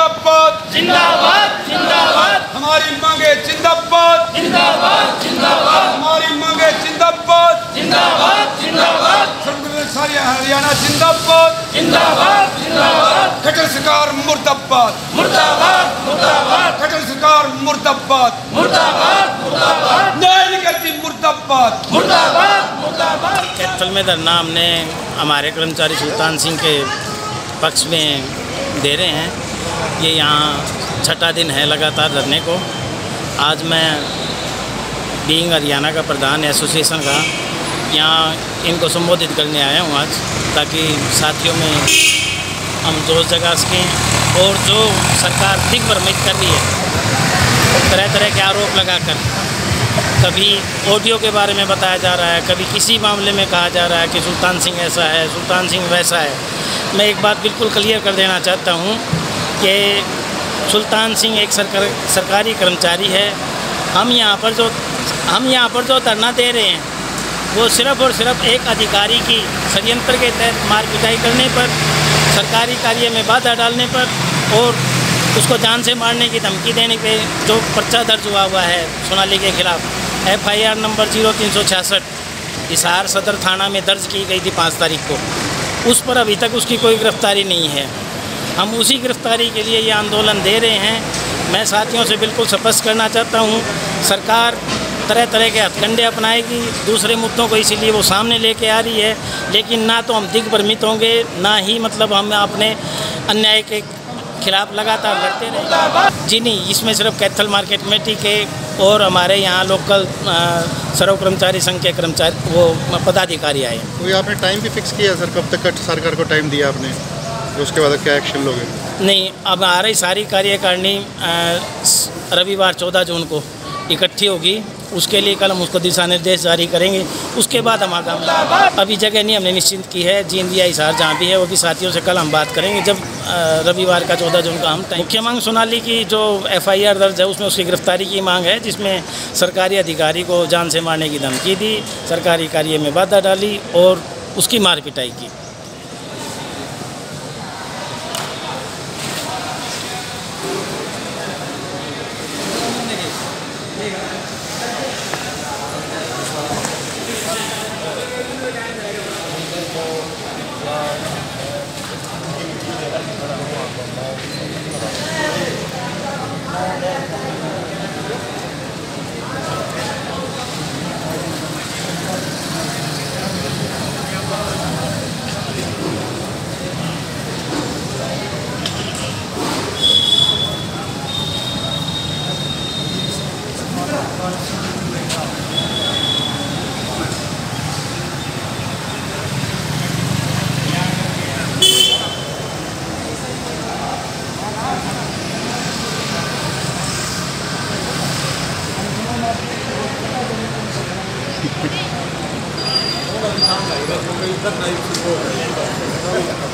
जिंदाबाद जिंदाबाद जिंदाबाद। हमारी मांगे जिंदाबाद जिंदाबाद जिंदाबाद। हमारी मांगे जिंदाबाद जिंदाबाद जिंदाबाद। सारी हरियाणा जिंदाबाद जिंदाबाद जिंदाबाद। खट्टर सरकार मुर्दाबाद मुर्दाबाद मुर्दाबाद। खट्टर सरकार मुर्दाबाद मुर्दाबाद मुर्दाबाद। न्याय नहीं करती मुर्दाबाद मुर्दाबाद मुर्दाबाद। कैथल में धरना हमने हमारे कर्मचारी सुल्तान सिंह के पक्ष में दे रहे हैं। ये यहाँ छठा दिन है लगातार धरने को। आज मैं बीइंग हरियाणा का प्रधान एसोसिएशन का यहाँ इनको संबोधित करने आया हूँ आज, ताकि साथियों में हम जोश जगा सकें। और जो सरकार दिग्भ्रमित कर रही है तरह तरह के आरोप लगाकर, कभी ऑडियो के बारे में बताया जा रहा है, कभी किसी मामले में कहा जा रहा है कि सुल्तान सिंह ऐसा है, सुल्तान सिंह वैसा है। मैं एक बात बिल्कुल क्लियर कर देना चाहता हूँ कि सुल्तान सिंह एक सरकारी कर्मचारी है। हम यहाँ पर जो धरना दे रहे हैं वो सिर्फ़ और सिर्फ एक अधिकारी की षड्यंत्र के तहत मार पिटाई करने पर, सरकारी कार्य में बाधा डालने पर और उसको जान से मारने की धमकी देने पे जो पर्चा दर्ज हुआ है सोनाली के खिलाफ, FIR नंबर 0366 हिसार सदर थाना में दर्ज की गई थी 5 तारीख को। उस पर अभी तक उसकी कोई गिरफ्तारी नहीं है। हम उसी गिरफ्तारी के लिए ये आंदोलन दे रहे हैं। मैं साथियों से बिल्कुल स्पष्ट करना चाहता हूँ, सरकार तरह तरह के हथकंडे अपनाएगी दूसरे मुद्दों को, इसीलिए वो सामने लेके आ रही है। लेकिन ना तो हम दिग्भ्रमित होंगे, ना ही मतलब हम अपने अन्याय के खिलाफ लगातार लड़ते रहेंगे। जी नहीं, इसमें सिर्फ कैथल मार्केट कमेटी के और हमारे यहाँ लोकल सर्व कर्मचारी संघ के कर्मचारी वो पदाधिकारी आए। कोई आपने टाइम भी फिक्स किया सर, कब तक सरकार को टाइम दिया आपने, उसके बाद क्या एक्शन लोगे? नहीं, अब आ रही सारी कार्यकारिणी रविवार 14 जून को इकट्ठी होगी। उसके लिए कल हम उसको दिशा निर्देश जारी करेंगे। उसके बाद हम आगामी अभी जगह नहीं हमने निश्चित की है, जींदिया हिसार जहाँ भी है वो भी साथियों से कल हम बात करेंगे जब रविवार का 14 जून का हम टाइम। मुख्य मांग सोनाली की जो FIR दर्ज है उसमें उसकी गिरफ्तारी की मांग है, जिसमें सरकारी अधिकारी को जान से मारने की धमकी दी, सरकारी कार्य में बाधा डाली और उसकी मार पिटाई की। इधर नहीं